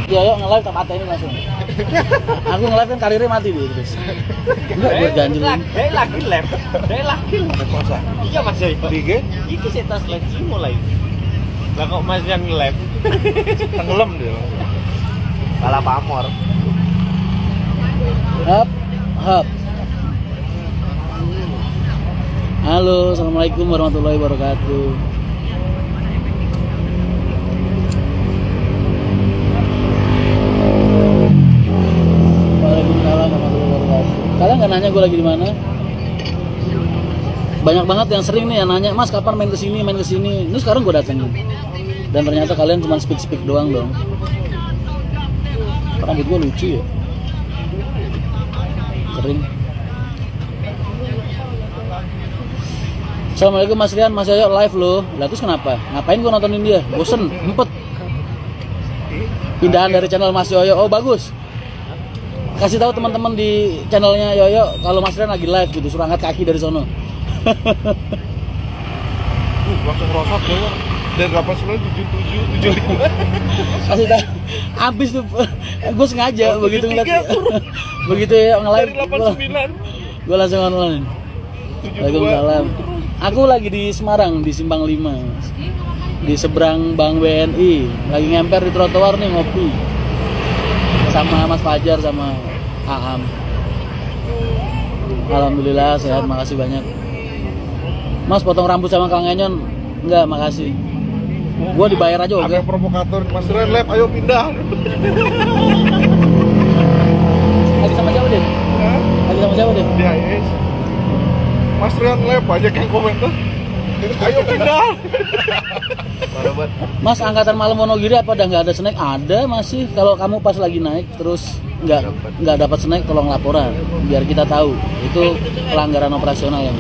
Yoyo nge-live tak paten langsung. Aku nge-live kan karirnya mati dia terus. Enggak gue ganjil. Dia lagi live. Masa? Iya Mas Yoyo. IG? Iki sih tas live mulai. Lah kok Mas yang nge-live? Tenggelam dia. Kalah pamor. Hap. Halo, assalamualaikum warahmatullahi wabarakatuh. Waalaikumsalam warahmatullahi wabarakatuh. Kalian nggak nanya gue lagi di mana? Banyak banget yang sering nih yang nanya, Mas kapan main kesini? Ini sekarang gue datengin. Dan ternyata kalian cuma speak doang dong. Rambut gue lucu ya. Kering. Assalamualaikum Mas Rian, Mas Yoyo live loh. Lah terus kenapa? Ngapain gua nontonin dia? Bosen, empet. Pindahan dari channel Mas Yoyo. Oh bagus. Kasih tahu teman-teman di channelnya Yoyo kalau Mas Rian lagi live gitu, suruh angkat kaki dari sono. Langsung rosot ya. Dari 89 77 75. Kasih tahu. Abis tuh gue sengaja begitu ngeliat. Begitu ya nge-live. Dari 89. Gue langsung online. Waalaikumsalam. Aku lagi di Semarang, di Simpang 5, di seberang Bank BNI. Lagi ngemper di trotoar nih ngopi sama Mas Fajar sama Aam. Alhamdulillah sehat, makasih banyak. Mas potong rambut sama Kang Enyon? Enggak, makasih. Gua dibayar aja oke. Ada provokator Mas Ren Lab, ayo pindah. Lagi sama siapa deh? Lagi sama siapa deh? Di IS. Mas Rian Lab banyak yang komentar. Ayo pindah. Mas angkatan malam Wonogiri apa udah nggak ada snack? Ada masih. Kalau kamu pas lagi naik terus nggak dapat snack, tolong laporan biar kita tahu itu pelanggaran operasional ya.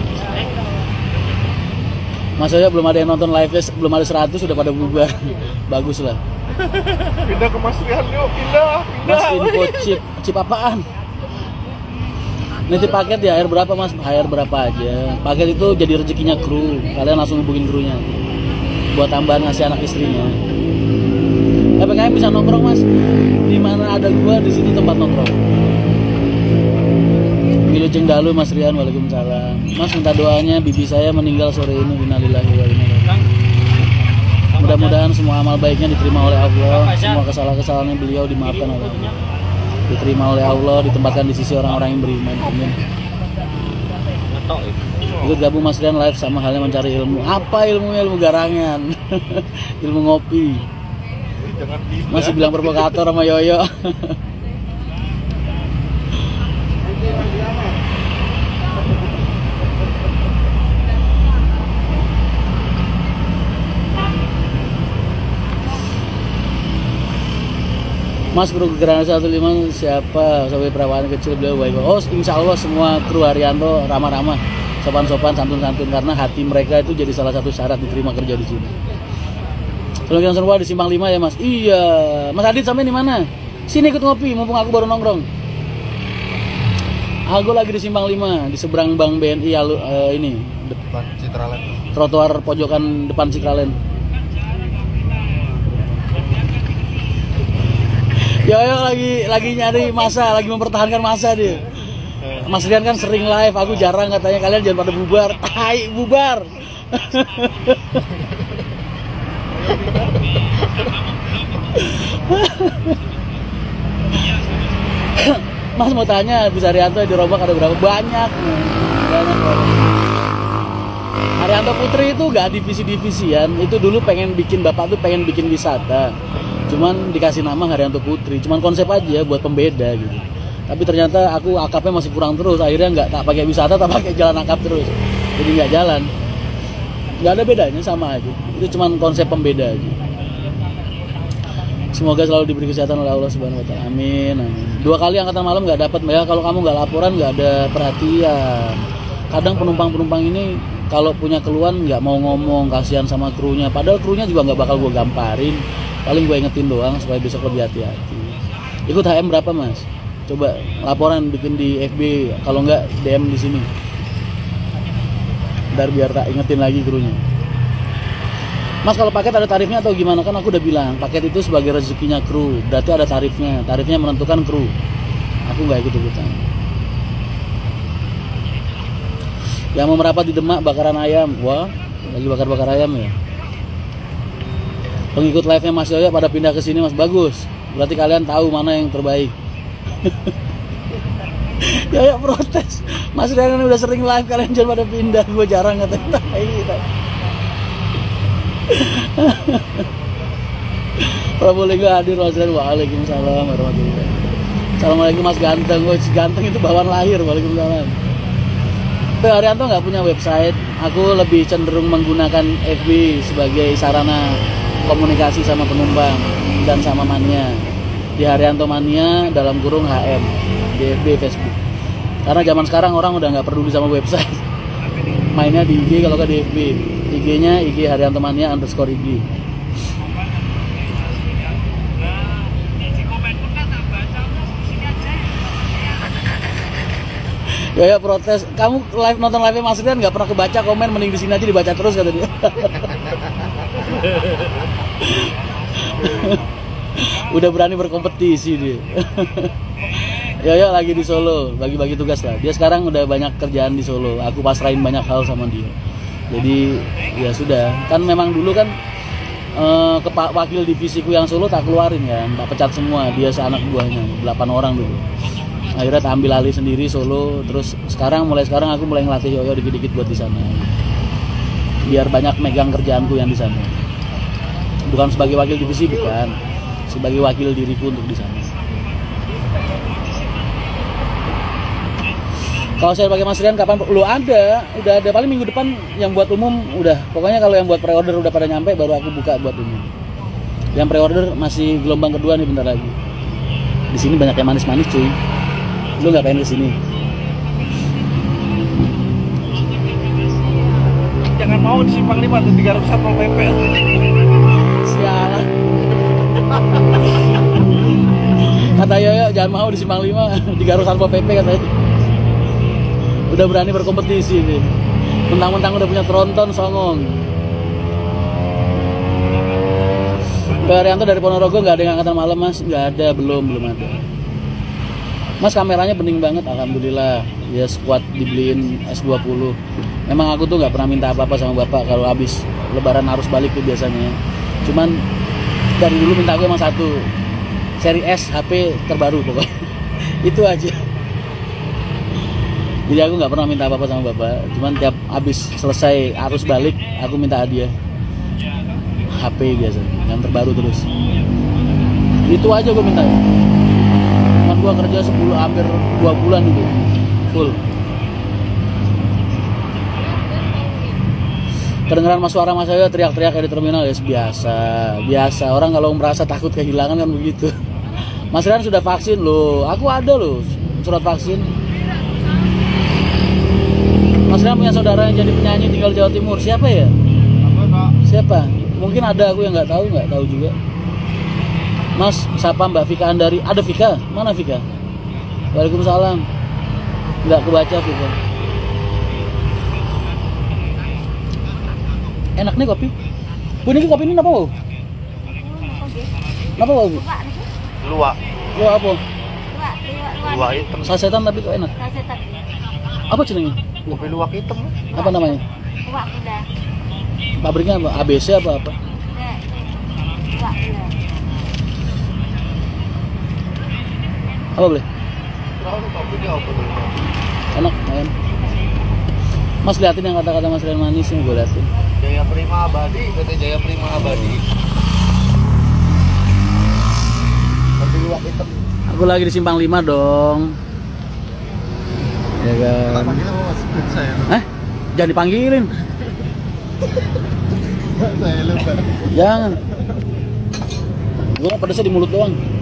Mas Yoyo belum ada yang nonton live, belum ada 100 sudah pada bubar. Bagus lah. Pindah ke Mas Rian yuk, pindah. Mas info chip apaan? Nitip paket ya, air berapa Mas? Air berapa aja. Paket itu jadi rezekinya kru. Kalian langsung hubungin krunya buat tambahan ngasih anak istrinya. PPKM bisa nongkrong Mas. Di mana ada gua di situ tempat nongkrong. Wilujeng dalu Mas Rian, waalaikumsalam. Mas minta doanya bibi saya meninggal sore ini. Innalillahi wa inna ilaihi raji'un. Mudah-mudahan semua amal baiknya diterima oleh Allah. Semua kesalahan-kesalahannya beliau dimaafkan oleh Allah. Diterima oleh Allah, ditempatkan di sisi orang-orang yang beriman. Amin. Ikut gabung Mas Rian live sama halnya mencari ilmu. Apa ilmunya? Ilmu garangan. Ilmu ngopi. Masih bilang provokator sama Yoyo. Mas kru Gerangan 15 siapa? Sampai perawahan kecil beliau baik. Oh insya Allah semua kru Haryanto ramah-ramah, sopan-sopan, santun-santun, karena hati mereka itu jadi salah satu syarat diterima kerja di sini. Selamat semua di Simpang 5 ya Mas. Iya, Mas Adit sampai di mana? Sini ikut ngopi, mumpung aku baru nongkrong. Aku lagi di Simpang 5 di seberang Bank BNI ini. Depan Citraland. Trotoar pojokan depan Citraland. Yoyo lagi nyari masa, lagi mempertahankan masa dia. Mas Rian kan sering live, aku jarang, katanya kalian jangan pada bubar. Tai, bubar. Mas mau tanya, Bis Haryanto di Rombak ada berapa? Banyak. Haryanto Putri itu gak divisi-divisian. Itu dulu bapak tuh pengen bikin wisata. Cuman dikasih nama Haryanto Putri, cuman konsep aja buat pembeda gitu. Tapi ternyata aku akapnya masih kurang terus, akhirnya nggak tak pakai wisata, tak pakai jalan akap terus, jadi nggak jalan. Nggak ada bedanya, sama aja. Itu cuman konsep pembeda aja. Semoga selalu diberi kesehatan oleh Allah Subhanahu Wa Taala. Amin, amin. 2 kali angkatan malam nggak dapat ya, kalau kamu nggak laporan nggak ada perhatian. Kadang penumpang ini kalau punya keluhan nggak mau ngomong, kasihan sama krunya. Padahal krunya juga nggak bakal gue gamparin. Paling gue ingetin doang supaya besok lebih hati-hati. Ikut HM berapa Mas? Coba laporan bikin di FB, kalau enggak DM di sini. Ntar biar tak ingetin lagi krunya. Mas kalau paket ada tarifnya atau gimana? Kan aku udah bilang paket itu sebagai rezekinya kru, berarti ada tarifnya. Tarifnya menentukan kru. Aku nggak ikut-ikutan. Yang mau merapat di Demak bakaran ayam. Wah, lagi bakar-bakar ayam ya. Pengikut live-nya Mas Yoyo pada pindah ke sini Mas, bagus. Berarti kalian tahu mana yang terbaik. Yoyo protes. Mas Rian udah sering live, kalian jangan pada pindah. Gue jarang ngatain. Kalau boleh gue hadir Mas Rian. Waalaikumsalam warahmatullahi wabarakatuh. Assalamualaikum Mas Ganteng. Oh, si Ganteng itu bawaan lahir. Waalaikumsalam. Tapi Haryanto nggak punya website. Aku lebih cenderung menggunakan FB sebagai sarana komunikasi sama penumpang dan sama mania. Di Haryanto Mania dalam kurung HM di FB Facebook. Karena zaman sekarang orang udah nggak peduli sama website. Mainnya di IG kalau nggak di FB. IG-nya IG Haryanto Mania _IG. Ya protes, kamu live nonton live Mas Rian nggak pernah kebaca komen, mending di sini aja dibaca terus kata dia. Udah berani berkompetisi dia. Ya lagi di Solo, bagi-bagi tugas lah. Dia sekarang udah banyak kerjaan di Solo. Aku pasrahin banyak hal sama dia. Jadi ya sudah, kan memang dulu kan wakil divisiku yang Solo tak keluarin kan, tak pecat semua. Dia seanak buahnya, 8 orang dulu. Akhirnya tak ambil alih sendiri Solo, terus mulai sekarang aku mulai ngelatih Yoyo dikit-dikit buat di sana. Biar banyak megang kerjaanku yang di sana. Bukan sebagai wakil divisi, bukan. Sebagai wakil diriku untuk di sana. Kalau saya pakai Mas Rian kapan? Lu udah ada paling minggu depan yang buat umum udah. Pokoknya kalau yang buat pre-order udah pada nyampe baru aku buka buat umum. Yang pre-order masih gelombang kedua nih bentar lagi. Di sini banyak yang manis-manis cuy. Lu nggak pengen kesini? Jangan mau di Simpang 5 atau 300 Satpol PP. Sialan. Kata Yoyo jangan mau di Simpang 5, 300 Satpol PP katanya. Udah berani berkompetisi nih. Mentang-mentang udah punya tronton songong. Haryanto dari Ponorogo nggak ada yang angkatan malam Mas? Nggak ada, belum ada. Mas kameranya bening banget, alhamdulillah. Ya squad dibeliin S20. Memang aku tuh nggak pernah minta apa-apa sama bapak kalau habis lebaran harus balik tuh biasanya. Cuman dari dulu minta aku emang satu, seri S HP terbaru pokoknya. Itu aja. Jadi aku nggak pernah minta apa-apa sama bapak. Cuman tiap habis selesai arus balik aku minta hadiah HP biasanya, yang terbaru terus. Itu aja gue minta. Cuman gue kerja hampir 2 bulan itu full. Kedengeran suara Mas Yoyo teriak-teriak kayak di terminal ya, biasa. Orang kalau merasa takut kehilangan kan begitu. Mas Rian sudah vaksin loh, aku ada loh surat vaksin. Mas Rian punya saudara yang jadi penyanyi tinggal di Jawa Timur, siapa ya? Siapa? Mungkin ada, aku yang nggak tahu juga. Mas, siapa Mbak Vika Andari? Ada Vika? Mana Vika? Waalaikumsalam. Nggak kebaca Vika. Enak nih kopi. Bu, ini kopi ini apa bu? Apa bu? Luwak. Luwak apa? Luwak hitam. Sasetan tapi kok enak. Sasetan. Apa jenengnya? Kopi luwak hitam. Apa namanya? Luwak kuda. Pabriknya apa? ABC apa? Luwak kuda. Apa boleh? Enak, kan? Mas liatin yang kata-kata Mas Rian manis nih, gue liatin. Jaya Prima Abadi, PT Jaya Prima Abadi. Kopi luwak hitam. Aku lagi di Simpang 5 dong. Ya kan? Panggilnya Mas saya. Jangan dipanggilin. Saya lupa. Jangan. Gue pedesnya di mulut doang.